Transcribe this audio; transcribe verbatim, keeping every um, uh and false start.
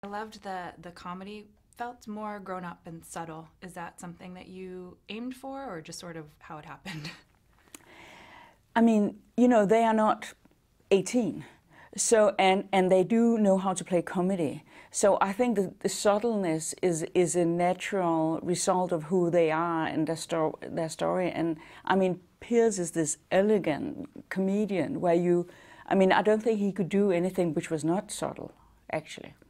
I loved the, the comedy felt more grown up and subtle. Is that something that you aimed for, or just sort of how it happened? I mean, you know, they are not eighteen. So, and, and they do know how to play comedy. So I think that the subtleness is, is a natural result of who they are and their, sto their story. And I mean, Piers is this elegant comedian where you, I mean, I don't think he could do anything which was not subtle, actually.